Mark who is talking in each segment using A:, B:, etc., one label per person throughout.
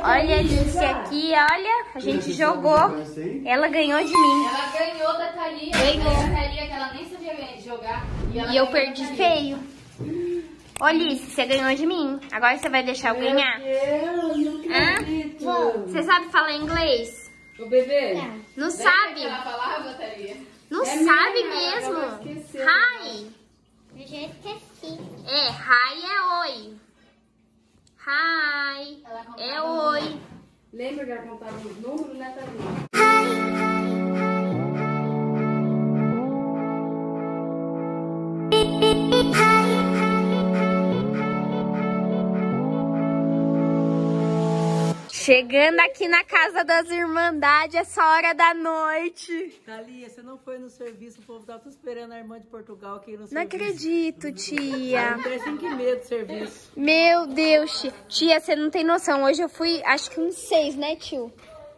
A: Olha a Alice aqui, olha. A gente jogou. Ela ganhou de mim.
B: Ela ganhou da Thalia.
A: Ganhou.
B: Da Thalia, que ela nem sabia jogar.
A: E eu perdi feio. Ô, Alice, você ganhou de mim. Agora você vai deixar eu ganhar? Hã? Você sabe falar inglês?
B: O bebê?
A: Não sabe?
B: Ela falava, Thalia?
A: Não sabe mesmo. Hi.
C: Eu já esqueci.
A: É, hi é oi. Hi. É oi.
B: Lembra que ela contava os números, né, Thalia?
A: Chegando aqui na casa das Irmandades, essa hora da noite.
D: Thalia, você não foi no serviço, o povo tá tudo esperando a irmã de Portugal aqui no serviço.
A: Não acredito, tia.
D: Não tem 5,5 de serviço.
A: Meu Deus, tia. Tia, você não tem noção. Hoje eu fui, acho que uns 6, né, tio?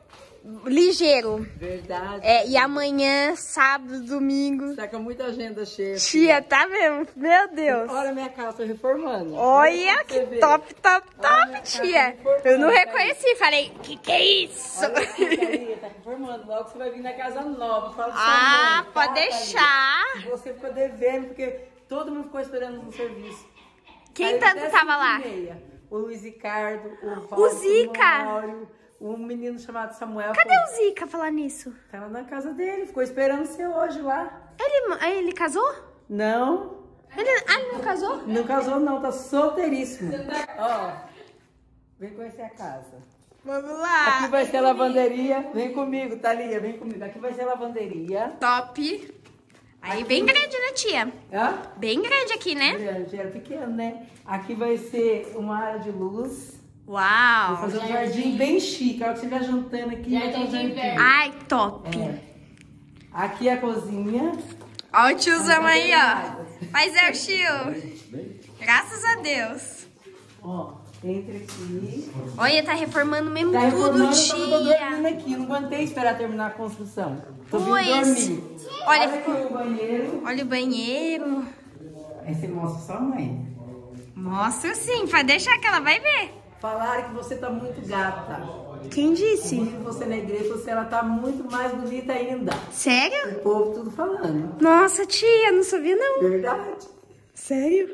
A: Ligeiro.
D: Verdade.
A: É, e amanhã, sábado, domingo.
D: Tá com muita agenda cheia.
A: Tia, tá mesmo? Meu Deus.
D: Olha a minha casa, tô reformando.
A: Olha que top, top,
D: Olha,
A: top, tia. Eu não reconheci, falei, que é isso?
D: Olha aqui, Thalia, tá reformando. Logo você vai vir na casa nova. Fala com sua
A: Ah,
D: mãe,
A: pode
D: tá,
A: deixar.
D: Thalia? Você ficou devendo, porque todo mundo ficou esperando no serviço.
A: Quem
D: Aí,
A: tanto
D: até
A: tava lá?
D: 5h30. O Luiz Ricardo, o
A: O Zica.
D: o Mauro, um menino chamado Samuel.
A: Cadê o Zica falar nisso?
D: Tava na casa dele, ficou esperando você hoje lá.
A: Ele casou?
D: Não,
A: Ele não casou?
D: não casou não, tá solteiríssimo. Ó, vem conhecer a casa.
A: Vamos lá.
D: Aqui vai ser a lavanderia. Vem comigo, Thalia, vem comigo. Aqui vai ser a lavanderia.
A: Top. Aí bem grande, né, tia?
D: Hã?
A: Bem grande aqui, né?
D: Grande, era pequeno, né? Aqui vai ser uma área de luz. Vou
A: Uau.
D: fazer um jardim bem chique. A hora que você estiver jantando aqui, vai ter um jardim.
A: Ai, top.
D: É. Aqui é a cozinha.
A: Ó o tiozão aí, ó. Mas é o tio. Graças a Deus.
D: Ó, entra aqui.
A: Olha, tá reformando mesmo
D: Tá
A: tudo,
D: reformando, eu tô dormindo
A: tia.
D: aqui. Não aguentei esperar terminar a construção. Tô vindo
A: Pois.
D: dormir.
A: Olha,
D: Olha aqui o banheiro.
A: olha o banheiro.
D: Aí você mostra sua mãe.
A: Mostra sim, pode deixar que ela vai ver.
D: Falaram que você tá muito gata.
A: Quem disse?
D: Vi você na igreja, você ela tá muito mais bonita ainda.
A: Sério?
D: O povo tudo falando.
A: Nossa, tia, não sabia não.
D: Verdade.
A: Sério?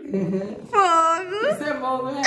A: Fogo.
D: Isso é bom, né?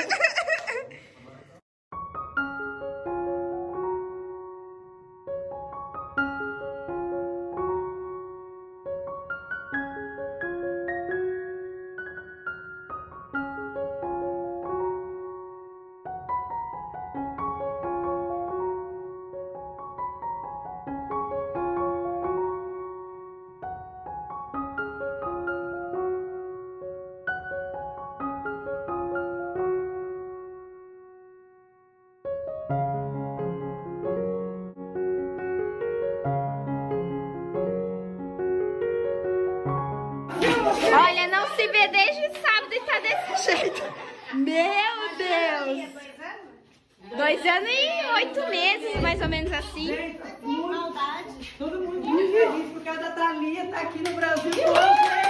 A: Olha, não se vê desde sábado e tá desse jeito. Meu Deus. 2 anos e 8 meses, mais ou menos assim.
C: Maldade.
D: Todo mundo muito feliz por causa da Thalia, tá aqui no Brasil todo.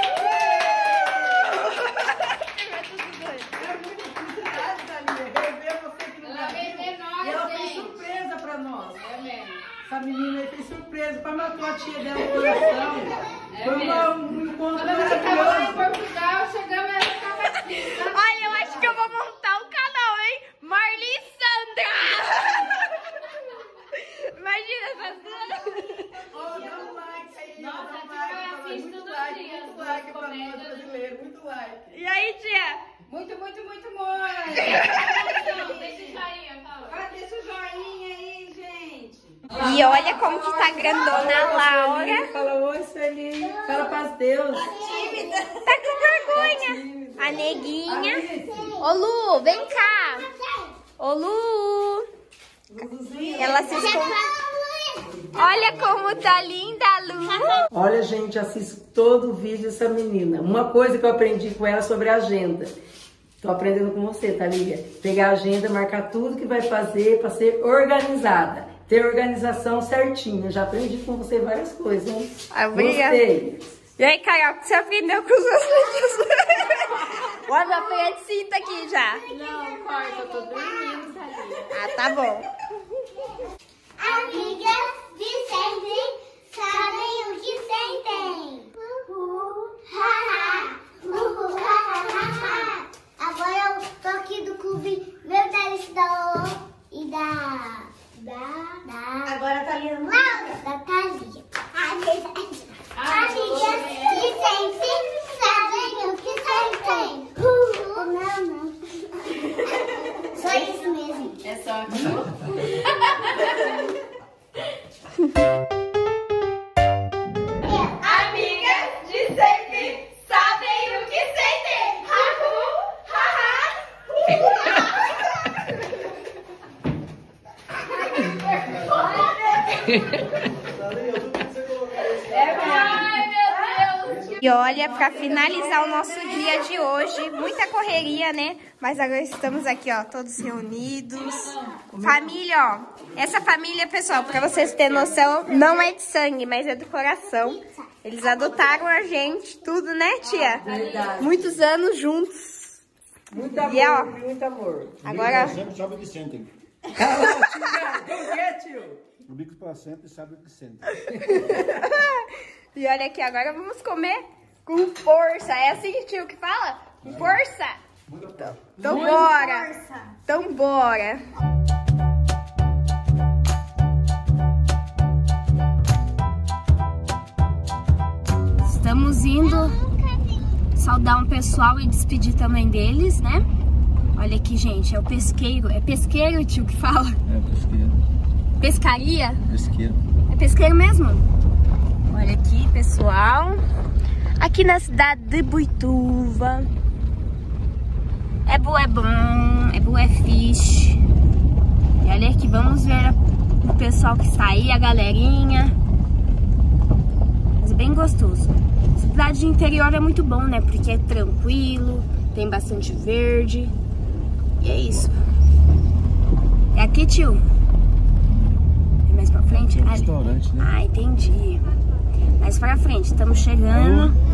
D: É muita felicidade, Thalia, rever você aqui no Brasil. E ela fez surpresa pra nós.
B: É mesmo.
D: Essa menina aí fez surpresa pra matar a tia dela no coração. Foi um encontro
B: Quando você tava lá em
D: maravilhoso.
B: Portugal, chegamos ela ficava aqui.
A: Olha, eu acho que eu vou montar um canal, hein? Marli Sandra. Imagina, fazendo.
D: Ó, dá um like aí.
B: Nossa,
D: dá um
B: a tia, eu
D: like,
B: assisto
D: muito
B: todo
D: like,
B: dia
D: muito
B: as
D: like pra nós
B: comédias.
D: brasileiros, muito like.
A: E aí, tia?
B: Muito, muito, muito bom. Deixa o joinha, fala. Deixa o joinha aí, gente.
A: E olha como que tá grandona a Laura.
D: Fala oi, Sueli. Fala paz Deus.
A: Tá com vergonha. A neguinha. Ô, Lu, vem cá. Ô, Lu. Ela se esconde. Olha como tá linda a Lu.
D: Olha, gente, assisto todo o vídeo dessa menina. Uma coisa que eu aprendi com ela sobre a agenda. Tô aprendendo com você, Thalia. Pegar a agenda, marcar tudo que vai fazer para ser organizada. Ter organização certinha. Já aprendi com você várias coisas, hein?
A: Obrigada.
D: Gostei.
A: E aí, Carol, o que você aprendeu com os meus vídeos? Olha minha pretinha aqui já.
B: Não, corta, eu tô dormindo, Thalia.
A: Ah, tá bom.
C: Amigas de sempre sabem o que sentem. Agora eu tô aqui do clube meu Thalys da Lolo e da
B: Agora tá lindo.
C: Laura, da Thalia. Amigas de sempre sabem o que sentem. Não. Só isso mesmo.
B: É só aqui. Amigas de sempre sabem o que sentem. Ai, meu Deus.
A: E olha, pra finalizar o nosso dia de hoje, muita correria, né? Mas agora estamos aqui, ó, todos reunidos. Família, ó. Essa família, pessoal, pra vocês terem noção, não é de sangue, mas é do coração. Eles adotaram a gente, tudo, né, tia?
D: Verdade.
A: Muitos anos juntos.
D: Muito amor,
A: E, ó,
D: muito amor.
A: Agora,
E: Sempre sabe o que sentem.
D: Como que é, tio?
E: O bico para sempre sabe o que sente.
A: e olha aqui, agora vamos comer com força. É assim, tio, que fala? Com força? Então bora. Então bora. Estamos indo saudar um pessoal e despedir também deles, né? Olha aqui, gente, é o pesqueiro. É pesqueiro, tio, que fala?
E: É pesqueiro.
A: Pescaria?
E: Pesqueiro.
A: É pesqueiro mesmo? Olha aqui, pessoal. Aqui na cidade de Boituva. É bom, é fish. E olha aqui, vamos ver o pessoal que está aí, a galerinha. Mas é bem gostoso. Cidade de interior é muito bom, né? Porque é tranquilo, tem bastante verde. E é isso. É aqui, tio? Mais pra frente?
E: É um restaurante, né?
A: Ah, entendi. Mais pra frente, estamos chegando.